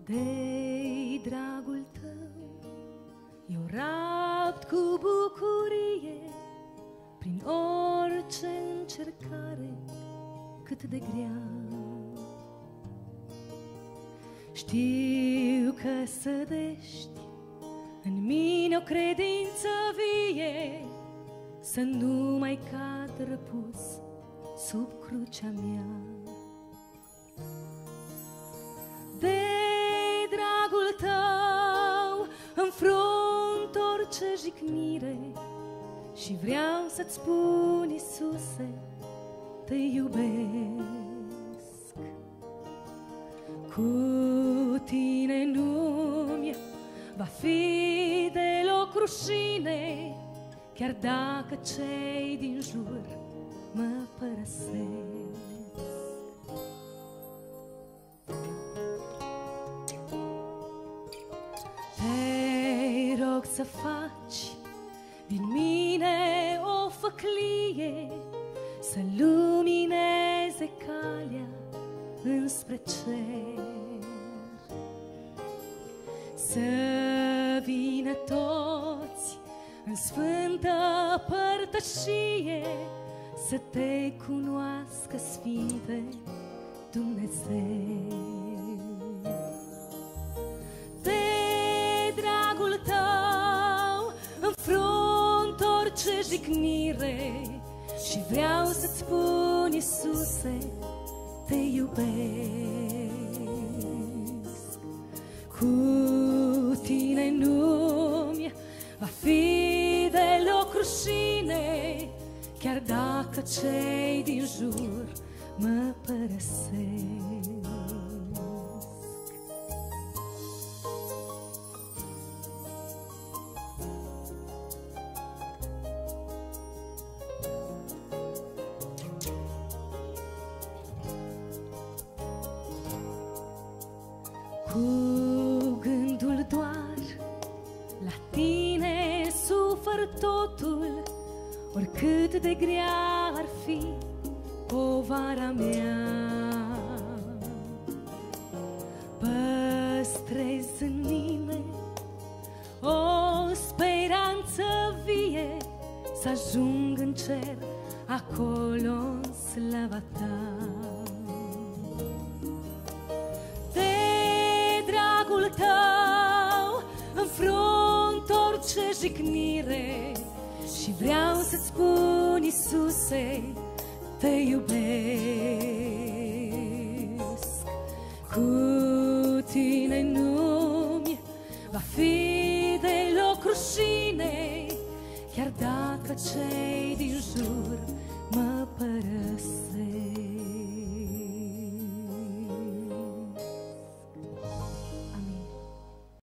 De-i dragul tău eu rapt cu bucurie prin orice încercare cât de grea. Știu că sădești în mine o credință vie, să nu mai cad răpus sub crucea mea. De dragul tău înfrunt orice jignire și vreau să-ți spun, Iisuse, te iubesc. Cu tine nu-mi va fi deloc rușine, chiar dacă cei din jur mă părăsesc. Te rog să faci din mine o făclie, să lumineze calea înspre cer. Să vină toți în sfântă părtășie, să te cunoască, Sfinte Dumnezeu. De dragul tău înfrunt orice jignire și vreau să-ți spun, Iisuse, te iubesc. Cu tine nu-mi va fi deloc rușine, chiar dacă cei din jur mă părăsesc. Cu gândul doar la tine sufăr totul, oricât de grea ar fi povara mea. Păstrez în mine o speranță vie, să ajung în cer, acolo în slava ta. Tău înfrunt orice jignire și vreau să-ți spun, Iisuse, te iubesc. Cu tine nu-mi va fi deloc rușine, chiar dacă cei din jur mă părăsesc.